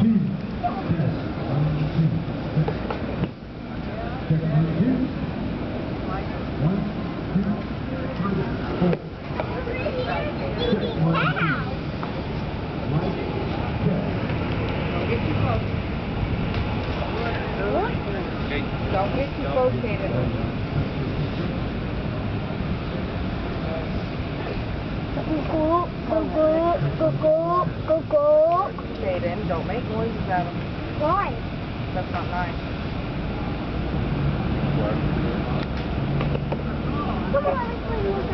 Don't get too close, Kaden. Go. Kaden, don't make noises at him. Why? That's not nice.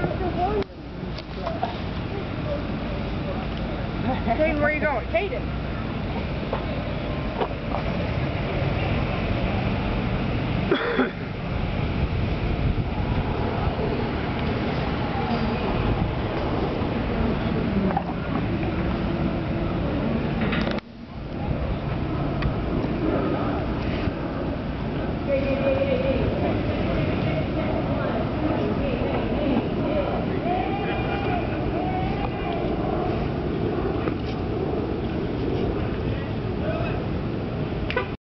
Kaden, where are you going? Kaden!